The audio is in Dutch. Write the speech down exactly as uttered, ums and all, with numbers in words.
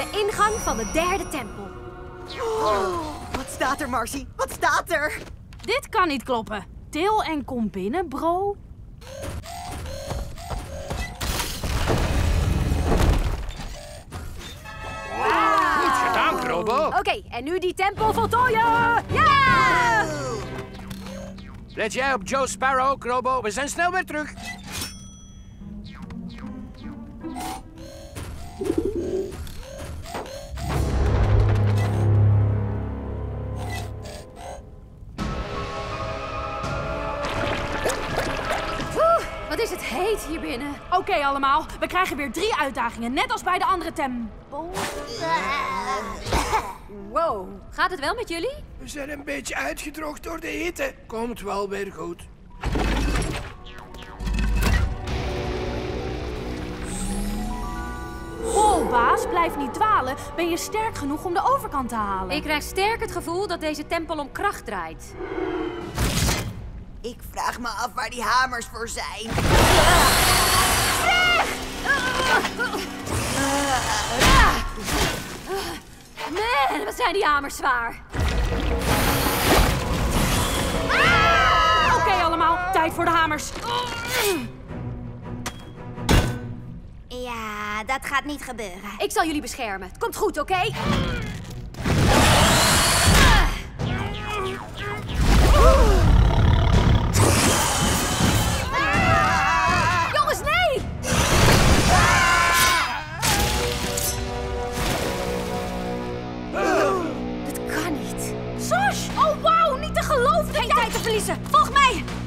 De ingang van de derde tempel. Oh, wat staat er, Marcy? Wat staat er? Dit kan niet kloppen. Til en kom binnen, bro. Goed gedaan, Krobo. Oké, okay, en nu die tempel voltooien! Ja! Let jij op Joe Sparrow, Krobo. We zijn snel weer terug. Wat is het heet hier binnen. Oké okay, allemaal, we krijgen weer drie uitdagingen, net als bij de andere tempels. Wow, gaat het wel met jullie? We zijn een beetje uitgedroogd door de hitte. Komt wel weer goed. Oh, baas, blijf niet dwalen. Ben je sterk genoeg om de overkant te halen? Ik krijg sterk het gevoel dat deze tempel om kracht draait. Ik vraag me af waar die hamers voor zijn. Man, wat zijn die hamers zwaar. Ah! Oké okay, allemaal, tijd voor de hamers. Ja, dat gaat niet gebeuren. Ik zal jullie beschermen. Het komt goed, oké? Okay? Jongens, nee! Dat kan niet. Sosh! Oh, wauw! Niet te geloven! Geen tijd te verliezen! Volg mij!